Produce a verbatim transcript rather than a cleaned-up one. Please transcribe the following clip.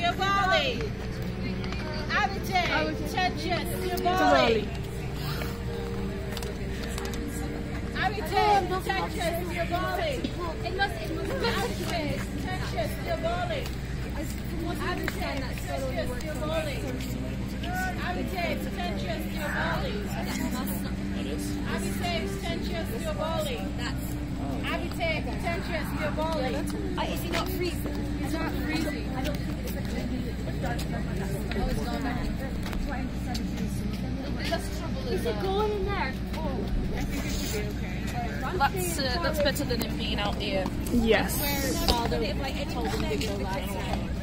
Diaboli. Avite, pretentious, Diaboli. Avite, pretentious, Diaboli. It must, it must be Avite, pretentious, Diaboli. Avite, pretentious, Diaboli. Avite, pretentious, Diaboli. Avite, pretentious, Diaboli. Avite, pretentious, Diaboli. Uh, is he not freezing? He's not freezing. I don't think it's a Oh, it's gone back. That's trouble. Is it going in there? Oh, I think it should be okay. That's uh, that's better than him being out here. Yes. Where, like, I told him to go last time.